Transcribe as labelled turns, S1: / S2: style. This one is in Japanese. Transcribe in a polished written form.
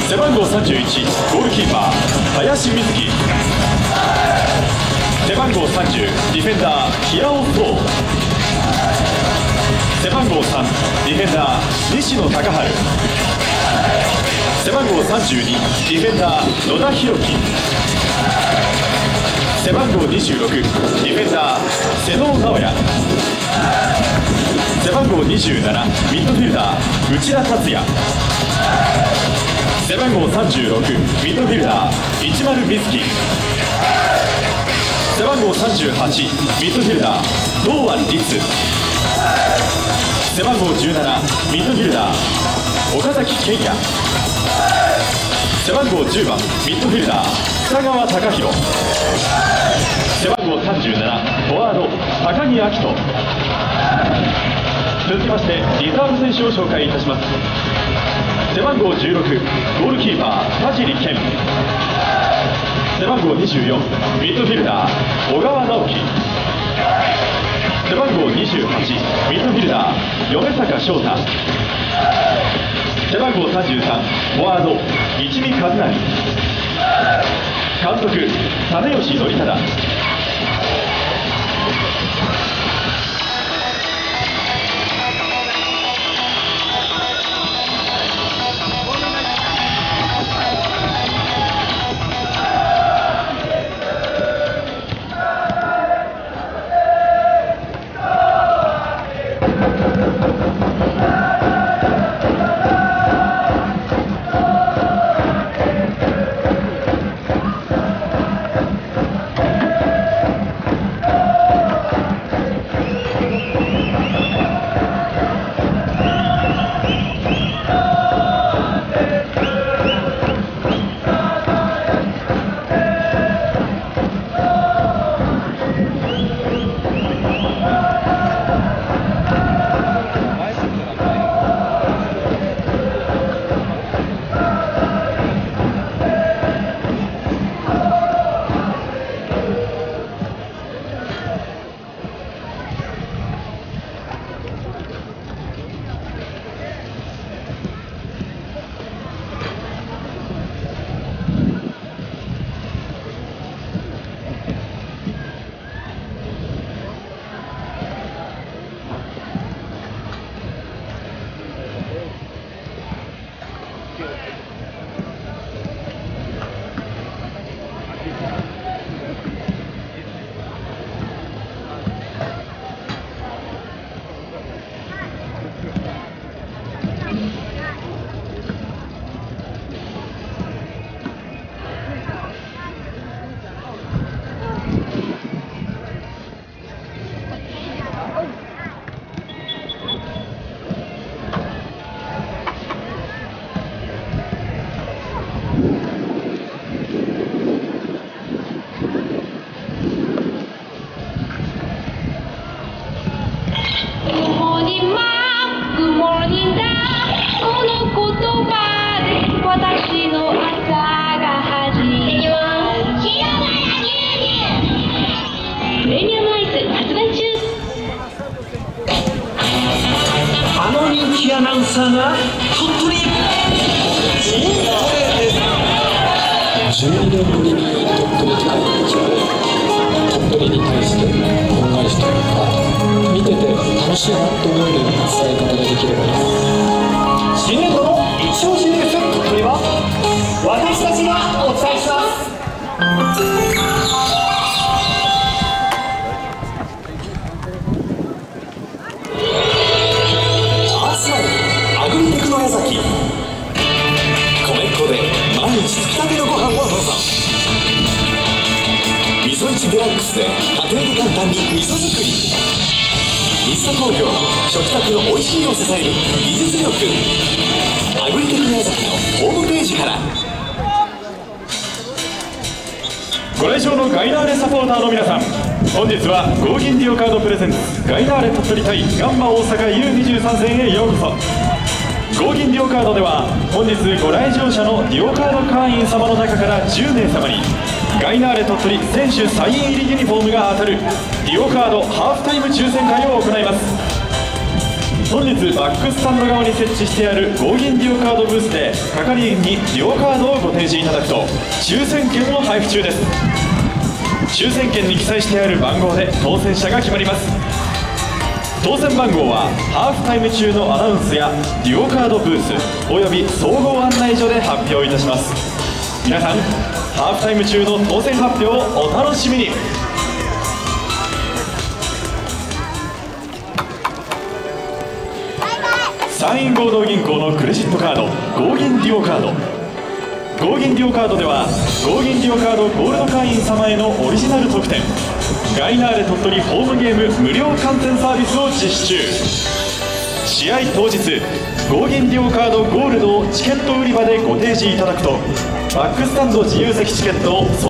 S1: 背番号31ゴールキーパー林瑞希。背番号30ディフェンダー平尾壮。背番号3ディフェンダー西野貴治。背番号32ディフェンダー野田弘樹。背番号26ディフェンダー瀬能直也。背番号27ミッドフィルダー内田達也。背番号36ミッドフィルダー市丸瑞希。背番号38ミッドフィルダー堂安律。背番号17ミッドフィルダー岡崎健也。背番号10番ミッドフィルダー北川貴弘。背番号37フォワード高木晃人。続きましてリザーブ選手を紹介いたします。背番号16ゴールキーパー田尻健。背番号24ミッドフィルダー小川直樹。背番号28ミッドフィルダー米坂翔太。背番号33フォワード一見和成。監督実吉典忠。
S2: アナウンサーが鳥取。12年ぶりに鳥取に帰ってきて、鳥取に対して恩返しというか、見てて楽しいなと思えるような伝え方ができればいいです。新年度の一押しニュース鳥取は私たちがお伝えします。アグリテクの矢崎、米粉で毎日つきたてのご飯をどうぞ。味噌一デラックスで家庭で簡単に味噌作り。水戸工業の食卓の美味しいを支える技術力。アグリテクの矢崎のホームページから。
S1: ご来場のガイナーレサポーターの皆さん、本日はゴーギンディオカードプレゼンツガイナーレ鳥取対ガンバ大阪 U23 戦へようこそ。ゴーギンディオカードでは本日ご来場者のディオカード会員様の中から10名様にガイナーレ鳥取選手サイン入りユニフォームが当たるディオカードハーフタイム抽選会を行います。 本日バックスタンド側に設置してある合銀デュオカードブースで係員にデュオカードをご提示いただくと抽選券を配布中です。抽選券に記載してある番号で当選者が決まります。当選番号はハーフタイム中のアナウンスやデュオカードブースおよび総合案内所で発表いたします。皆さんハーフタイム中の当選発表をお楽しみに。山陰合同銀行のクレジットカード合銀デュオカード。合銀デュオカードでは合銀デュオカードゴールド会員様へのオリジナル特典ガイナーレ鳥取ホームゲーム無料観戦サービスを実施中。試合当日合銀デュオカードゴールドをチケット売り場でご提示いただくとバックスタンド自由席チケットを